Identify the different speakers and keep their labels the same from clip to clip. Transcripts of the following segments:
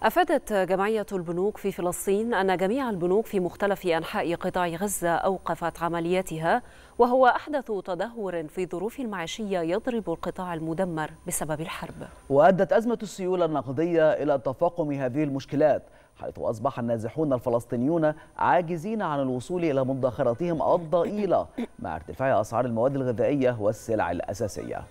Speaker 1: أفادت جمعية البنوك في فلسطين أن جميع البنوك في مختلف أنحاء قطاع غزة أوقفت عملياتها، وهو أحدث تدهور في ظروف المعيشية يضرب القطاع المدمر بسبب الحرب.
Speaker 2: وأدت أزمة السيولة النقدية إلى تفاقم هذه المشكلات، حيث أصبح النازحون الفلسطينيون عاجزين عن الوصول إلى مدخراتهم الضئيلة مع ارتفاع أسعار المواد الغذائية والسلع الأساسية.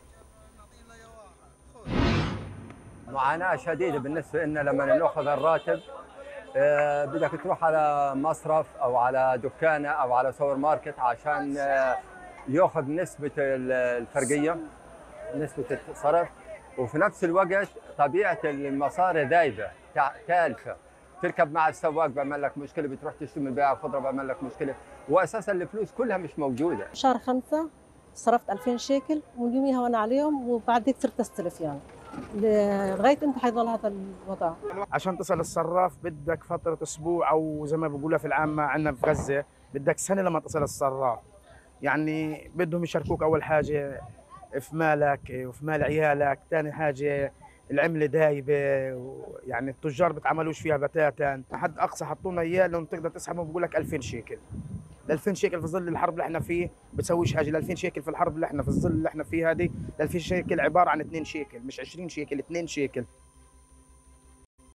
Speaker 3: معاناة شديدة بالنسبة لنا لما ناخذ الراتب، بدك تروح على مصرف أو على دكانة أو على سوبر ماركت عشان ياخذ نسبة الفرقية، نسبة الصرف، وفي نفس الوقت طبيعة المصاري ذايبة تالفة. تركب مع السواق بيعمل لك مشكلة، بتروح تشتري من بائع خضرة بيعمل لك مشكلة، وأساسا الفلوس كلها مش موجودة.
Speaker 4: شهر 5 صرفت 2000 شيكل ومن يوميها وأنا عليهم، وبعد هيك صرت أستلف يعني لغايه امتى حيضل هذا الوضع؟
Speaker 5: عشان تصل الصراف بدك فتره اسبوع، او زي ما بقولها في العامه عندنا في غزه بدك سنه لما تصل الصراف. يعني بدهم يشاركوك اول حاجه في مالك وفي مال عيالك، ثاني حاجه العمله دايبه، يعني التجار بتعملوش فيها بتاتا. حد اقصى حطوا لنا اياه لو تقدر تسحبه بقول لك 2000 شيكل. ال 2000 شيكل في ظل الحرب اللي احنا فيه بتسويش حاجه. ال 2000 شيكل في الحرب اللي احنا في الظل اللي احنا فيه هذه، ال 2000 شيكل عباره عن 2 شيكل، مش 20 شيكل، 2 شيكل.